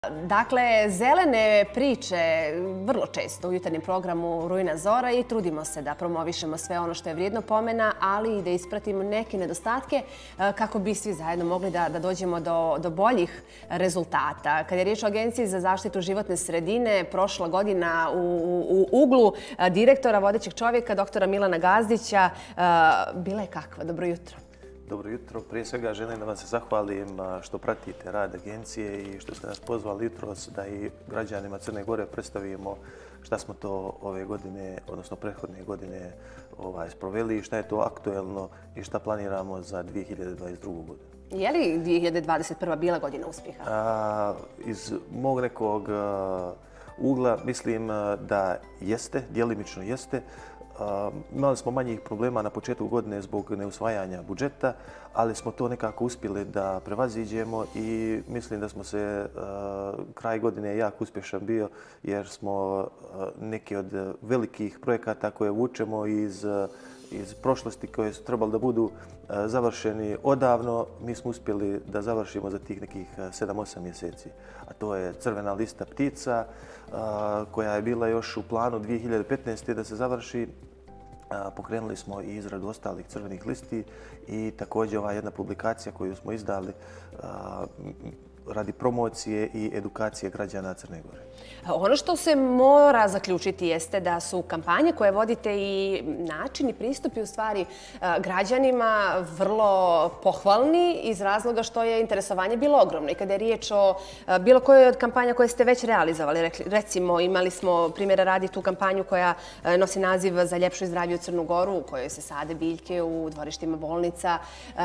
Dakle, zelene priče vrlo često u jutarnjem programu Rujna Zora i trudimo se da promovišemo sve ono što je vrijedno pomena, ali i da ispratimo neke nedostatke kako bi svi zajedno mogli da dođemo do boljih rezultata. Kada je riječ o Agenciji za zaštitu životne sredine, prošla godina u uglu direktora, vodećeg čovjeka, doktora Milana Gazdića, bila je kakva? Dobro jutro. Dobro jutro. Prije svega želim da vam se zahvalim što pratite rad agencije i što ste nas pozvali jutros da i građanima Crne Gore predstavimo šta smo to ove godine, odnosno prethodne godine sproveli, šta je to aktuelno i šta planiramo za 2022. godinu. Je li 2021. bila godina uspjeha? Iz mog nekog ugla mislim da jeste, djelimično jeste. Imali smo manjih problema na početku godine zbog neusvajanja budžeta, ali smo to nekako uspjeli da prevaziđemo i mislim da smo se kraj godine jako uspješan bio jer smo neke od velikih projekata koje vučemo iz prošlosti koje su trebali da budu završeni odavno, mi smo uspjeli da završimo za tih nekih 7-8 mjeseci. A to je crvena lista ptica koja je bila još u planu 2015. da se završi. Pokrenuli smo i izradu ostalih crvenih listi i također ova jedna publikacija koju smo izdali radi promocije i edukacije građana Crne Gore. Ono što se mora zaključiti jeste da su kampanje koje vodite i načini pristupi u stvari građanima vrlo pohvalni iz razloga što je interesovanje bilo ogromno. I kada je riječ o bilo kojoj od kampanja koje ste već realizovali, recimo imali smo primjera radi tu kampanju koja nosi naziv Za ljepšu i zdraviju Crnu Goru u kojoj se sade biljke u dvorištima bolnica.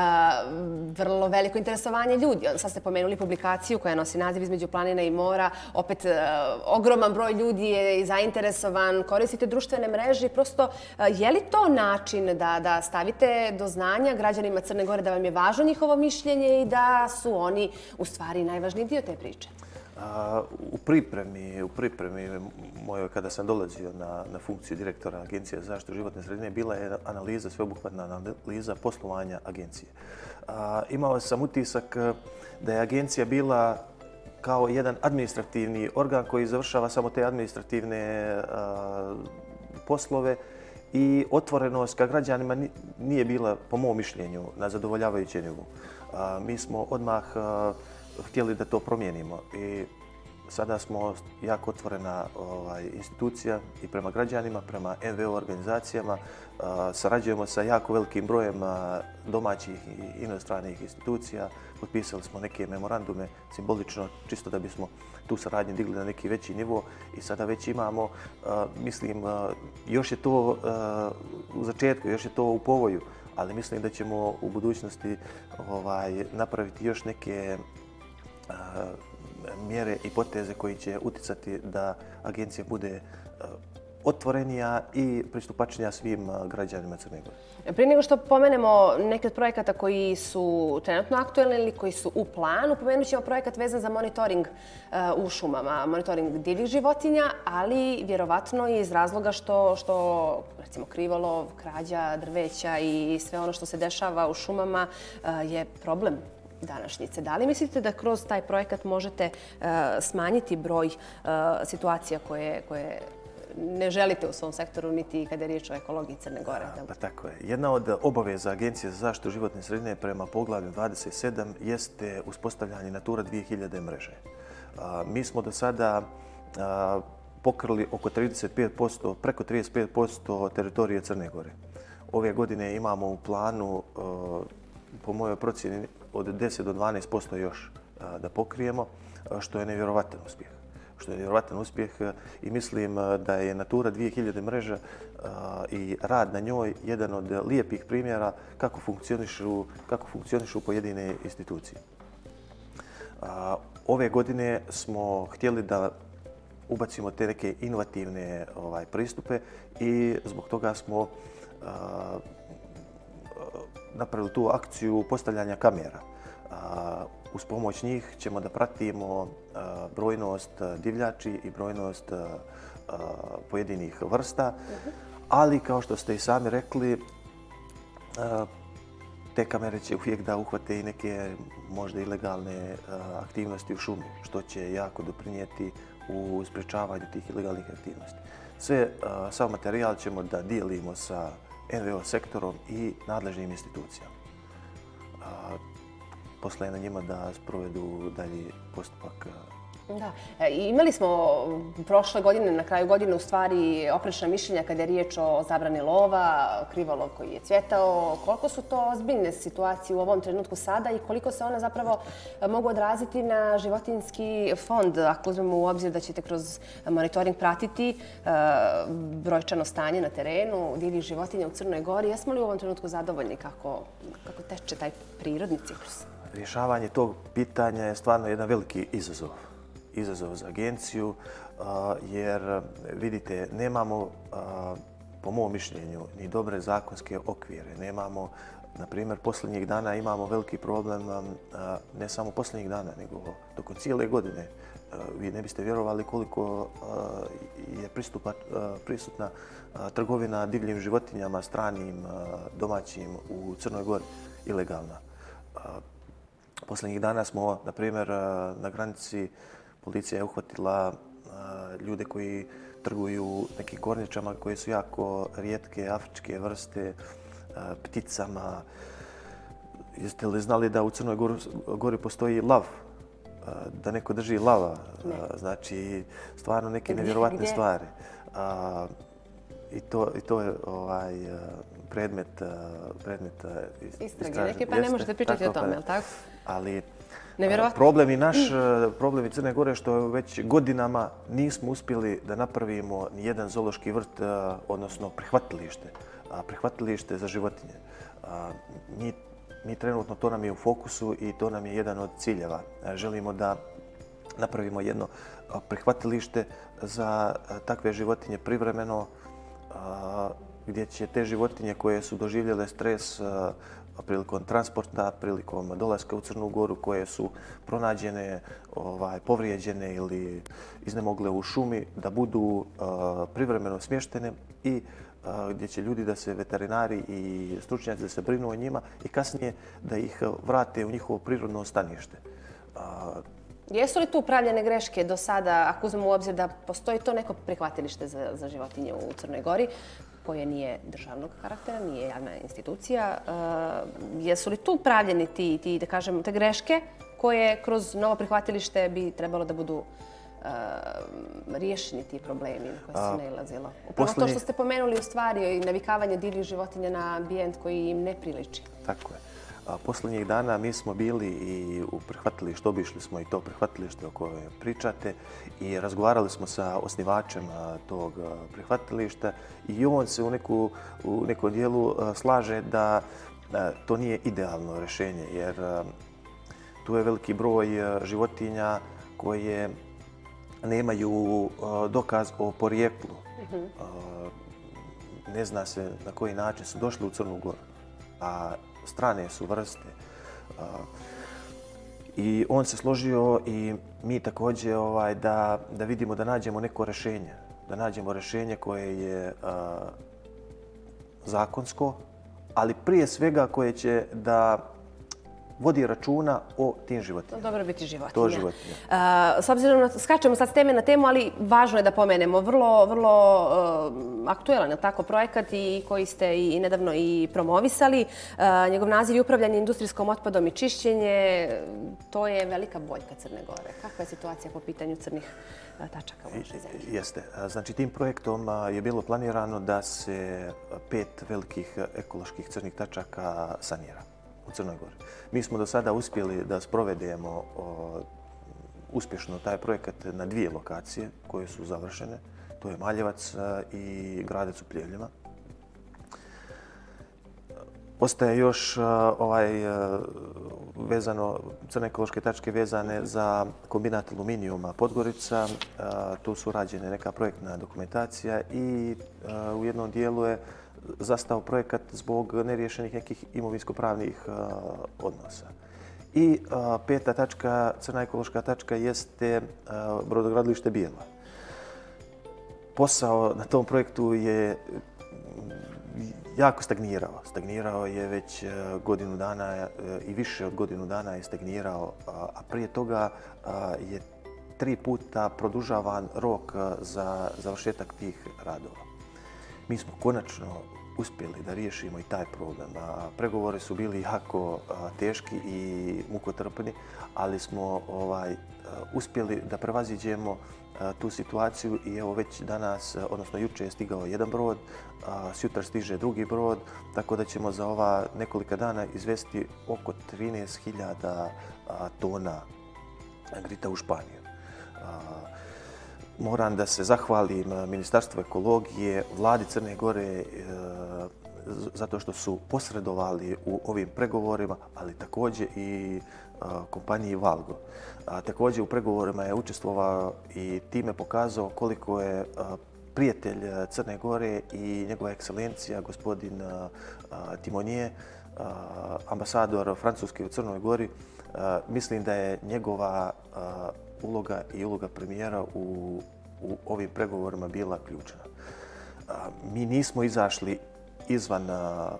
Vrlo veliko interesovanje ljudi. Sad ste pomenuli publikaciju koja nosi naziv Između planina i mora. Opet ogroman broj ljudi je zainteresovan, koristite društvene mreže. Prosto, je li to način da stavite do znanja građanima Crne Gore da vam je važno njihovo mišljenje i da su oni u stvari najvažniji dio te priče? U pripremi mojoj kada sam dolazio na funkciju direktora Agencije za zaštitu životne sredine bila je analiza, sveobuhvatna analiza poslovanja agencije. Imao sam utisak da je agencija bila kao jedan administrativni organ koji završava samo te administrativne poslove i otvorenost ka građanima nije bila, po mom mišljenju, na zadovoljavajućem nivou. Mi smo odmah htjeli da to promijenimo i sada smo jako otvorena institucija i prema građanima, prema NVO organizacijama. Sarađujemo sa jako velikim brojem domaćih i inostranih institucija. Potpisali smo neke memorandume simbolično, čisto da bismo tu saradnju digli na neki veći nivo i sada već imamo, mislim, još je to u začetku, još je to u povoju, ali mislim da ćemo u budućnosti napraviti još neke mjere i poteze koji će uticati da agencija bude otvorenija i pristupačnija svim građanima Crne Gore. Prije nego što pomenemo neke od projekata koji su trenutno aktuelni ili koji su u planu, pomenut ćemo projekat vezan za monitoring u šumama, monitoring divljih životinja, ali vjerovatno iz razloga što recimo krivolov, krađa drveća i sve ono što se dešava u šumama je problem današnjice. Da li mislite da kroz taj projekat možete smanjiti broj situacija koje ne želite u svom sektoru, niti kada je riječ o ekologiji Crne Gore? Pa tako je. Jedna od obaveza Agencije za zaštitu životne sredine prema poglavlju 27 jeste uspostavljanje Natura 2000 mreže. Mi smo do sada pokrili oko 35%, preko 35% teritorije Crne Gore. Ove godine imamo u planu, po mojoj procjeni, od 10 do 12% još da pokrijemo, što je nevjerovatan uspjeh. I mislim da je Natura 2000 mreža i rad na njoj jedan od lijepih primjera kako funkcionišu pojedine institucije. Ove godine smo htjeli da ubacimo te neke inovativne pristupe i zbog toga smo napravili tu akciju postavljanja kamera. Uz pomoć njih ćemo da pratimo brojnost divljači i brojnost pojedinih vrsta, ali kao što ste i sami rekli, te kamere će uvijek da uhvate i neke možda ilegalne aktivnosti u šumi, što će jako doprinijeti u sprječavanju tih ilegalnih aktivnosti. Sav materijal ćemo da dijelimo sa NVO sektorom i nadležnim institucijama. Posle je na njima da sprovedu dalji postupak. Da. Imali smo prošle godine, na kraju godine, u stvari oprečna mišljenja kada je riječ o zabrani lova, krivolov koji je cvjetao. Koliko su to ozbiljne situacije u ovom trenutku sada i koliko se one zapravo mogu odraziti na životinjski fond, ako uzmemo u obzir da ćete kroz monitoring pratiti brojčano stanje na terenu, divljih životinja u Crnoj Gori. Jesmo li u ovom trenutku zadovoljni kako teče taj prirodni ciklus? Rješavanje tog pitanja je stvarno jedan veliki izazov za agenciju, jer vidite, nemamo, po mom mišljenju, ni dobre zakonske okvire. Nemamo, na primjer, posljednjih dana imamo veliki problem, ne samo posljednjih dana, nego tokom cijele godine. Vi ne biste vjerovali koliko je prisutna trgovina divljim životinjama, stranim, domaćim u Crnoj Gori, ilegalna. Posljednjih dana smo, na primjer, na granici policija je uhvatila ljude koji trguju nekim kornjačama koje su jako rijetke afričke vrste, pticama. Jeste li znali da u Crnoj Gori postoji lav? Da neko drži lava? Znači, stvarno neke nevjerovatne stvari. I to je predmet istrage neke, pa ne možete pričati o tome, je li tako? Ali problem i Crne Gore što već godinama nismo uspjeli da napravimo nijedan zoološki vrt, odnosno prihvatilište za životinje. Mi trenutno, to nam je u fokusu i to nam je jedan od ciljeva. Želimo da napravimo jedno prihvatilište za takve životinje privremeno, gdje će te životinje koje su doživjele stres prilikom transporta, prilikom dolaska u Crnu Goru, koje su pronađene, povrijeđene ili iznemogle u šumi, da budu privremeno smještene i gdje će ljudi veterinari i stručnjaci da se brinu o njima i kasnije da ih vrate u njihovo prirodno stanište. Jesu li tu pravljene greške do sada, ako uzmemo u obzir da postoji to neko prihvatilište za životinje u Crnoj Gori, koje nije državnog karaktera, nije javna institucija. Jesu li tu pravljeni da kažem, te greške koje kroz novo prihvatilište bi trebalo da budu riješeni ti problemi na koje se nailazilo? Upravo to što ste pomenuli u stvari, navikavanje divljih životinja na ambijent koji im ne priliči. Tako je. Posljednjih dana mi smo bili i u prihvatilištu, obišli smo i to prihvatilište o kojem pričate i razgovarali smo sa osnivačem tog prihvatilišta i on se u nekom dijelu slaže da to nije idealno rješenje, jer tu je veliki broj životinja koje nemaju dokaz o porijeklu. Ne zna se na koji način su došli u Crnu Goru, a strane su vrste. I on se složio i mi također da vidimo da nađemo neko rješenje. Da nađemo rješenje koje je zakonsko, ali prije svega koje će da vodi računa o tim životinjama. Dobro biti životinja. S obzirom na, skačemo sad s teme na temu, ali važno je da pomenemo. Vrlo aktuelan je tako projekat i koji ste i nedavno i promovisali. Njegov naziv je upravljanje industrijskom otpadom i čišćenje. To je velika boljka Crne Gore. Kakva je situacija po pitanju crnih tačaka u našoj zemlji? Jeste. Znači, tim projektom je bilo planirano da se 5 velikih ekoloških crnih tačaka sanira u Crnoj Gori. Mi smo do sada uspjeli da sprovedemo uspješno taj projekat na 2 lokacije koje su završene. To je Maljevac i Gradec u Pljevljima. Ostaje još crne ekološke tačke vezane za kombinat aluminijuma Podgorica. Tu su rađene neka projektna dokumentacija i u jednom dijelu je zastao projekat zbog neriješenih nekih imovinsko-pravnih odnosa. I 5. tačka, crna ekološka tačka, jeste brodogradilište Bijela. Posao na tom projektu je jako stagnirao. Stagnirao je već godinu dana i više od godinu dana je stagnirao, a prije toga je 3 puta produžavan rok za završetak tih radova. Mi smo konačno uspjeli da riješimo i taj problem. Pregovori su bili jako teški i mukotrpni, ali smo uspjeli da prevaziđemo tu situaciju i evo već danas, odnosno juče je stigao jedan brod, sutra stiže drugi brod, tako da ćemo za ova nekolika dana izvesti oko 13.000 tona grita u Španiju. Moram da se zahvalim Ministarstvu ekologije, vladi Crne Gore, zato što su posredovali u ovim pregovorima, ali također i kompaniji Valgo. Također u pregovorima je učestvovao i time pokazao koliko je prijatelj Crne Gore i njegova ekscelencija, gospodin Timonije, ambasador Francuske u Crnoj Gori. Mislim da je njegova uloga i uloga premijera u ovim pregovorima bila ključna. Mi nismo izašli izvan,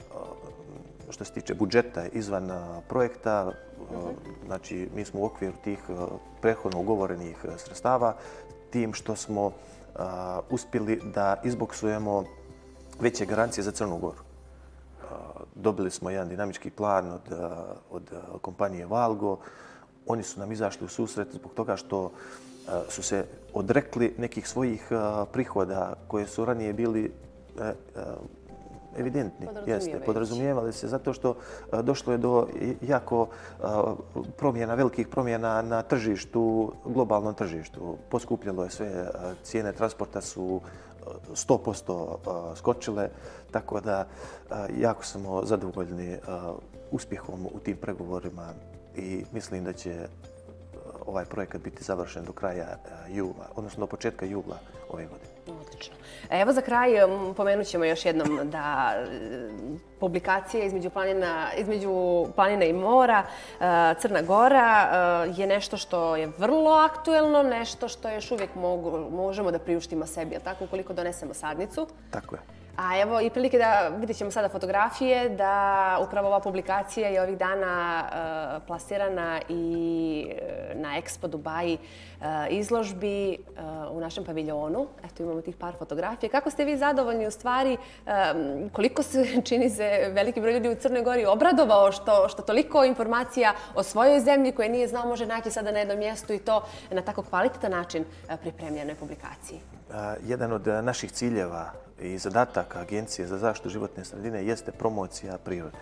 što se tiče budžeta, izvan projekta. Znači, mi smo u okviru tih prethodno ugovorenih sredstava, tim što smo uspjeli da izboksujemo veće garancije za Crnu Goru. Dobili smo jedan dinamički plan od kompanije Valgo. Oni su nam izašli u susret zbog toga što su se odrekli nekih svojih prihoda koje su ranije bili evidentni. Podrazumijevali se zato što došlo je do jako velikih promjena na tržištu, globalnom tržištu. Poskupljalo je sve, cijene transporta su 100% skočile, tako da jako smo zadovoljni uspjehom u tim pregovorima i mislim da će ovaj projekat biti završen do kraja jula, odnosno do početka jula ove godine. Odlično. Evo za kraj pomenut ćemo još jednom da publikacija između planine i mora, Crna Gora, je nešto što je vrlo aktuelno, nešto što još uvijek možemo da priuštimo sebi, je li tako, ukoliko donesemo sadnicu? Tako je. A evo i prilike da vidjet ćemo sada fotografije da upravo ova publikacija je ovih dana plasirana i na Expo Dubai izložbi u našem paviljonu. Eto imamo tih par fotografija. Kako ste vi zadovoljni u stvari? Koliko se čini se veliki broj ljudi u Crnoj Gori obradovao što toliko informacija o svojoj zemlji koje nije znao može naći sada na jednom mjestu i to na tako kvalitetan način pripremljenoj publikaciji? Jedan od naših ciljeva i zadataka Agencije za zaštitu životne sredine jeste promocija prirode.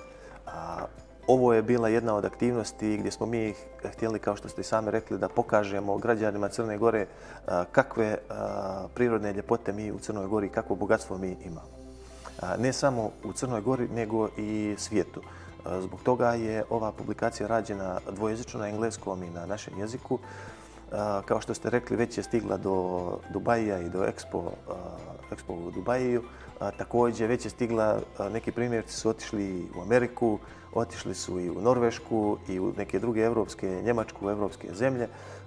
Ovo je bila jedna od aktivnosti gdje smo mi htjeli, kao što ste i sami rekli, da pokažemo građanima Crne Gore kakve prirodne ljepote mi u Crnoj Gori, kakvo bogatstvo mi imamo. Ne samo u Crnoj Gori, nego i svijetu. Zbog toga je ova publikacija rađena dvojezično na engleskom i na našem jeziku. Kao što ste rekli, već je stigla do Dubaija i do Expo u Dubaiju. Također, već je stigla, neki primjerci su otišli u Ameriku, otišli su i u Norvešku i u neke druge Njemačku, evropske zemlje.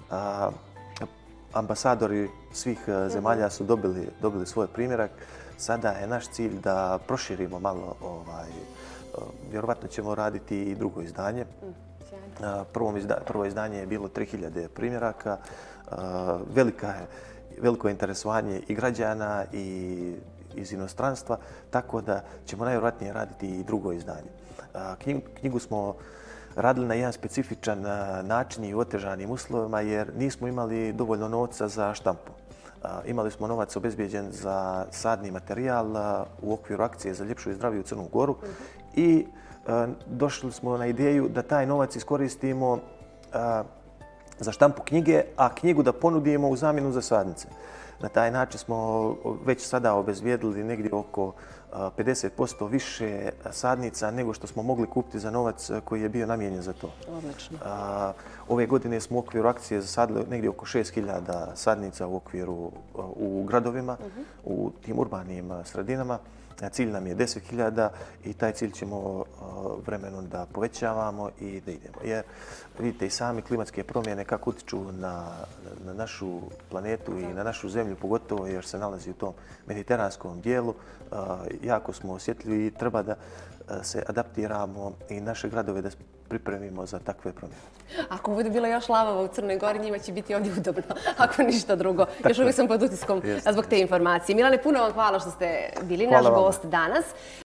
Ambasadori svih zemalja su dobili svoj primjerak. Sada je naš cilj da proširimo malo, vjerovatno ćemo raditi i drugo izdanje. Prvo izdanje je bilo 3000 primjeraka. Veliko je interesovanje i građana i iz inostranstva, tako da ćemo najvjerojatnije raditi i drugo izdanje. Knjigu smo radili na jedan specifičan način i u otežanim uslovima jer nismo imali dovoljno novca za štampu. Imali smo novac obezbijeđen za sadni materijal u okviru akcije za ljepšu i zdraviju Crnu Goru i došli smo na ideju da taj novac iskoristimo za štampu knjige, a knjigu da ponudimo u zamjenu za sadnice. Na taj način smo već sada obezbijedili negdje oko 50% više sadnica nego što smo mogli kupiti za novac koji je bio namijenjen za to. Odlično. Ove godine smo u okviru akcije zasadili negdje oko 6000 sadnica u gradovima, u tim urbanim sredinama. Cilj nam je 10.000 i taj cilj ćemo vremenom da povećavamo i da idemo. Jer vidite i sami klimatske promjene kako utiču na našu planetu i na našu zemlju, pogotovo jer se nalazi u tom mediteranskom dijelu. Jako smo osjetljivi i treba da se adaptiramo i naše gradove da pripremimo za takve promjene. Ako bude bilo još lavova u Crnoj Gori, njima će biti ovdje udobno, ako ništa drugo. Još uvijek sam pod utiskom zbog te informacije. Milane, puno vam hvala što ste bili naš gost danas.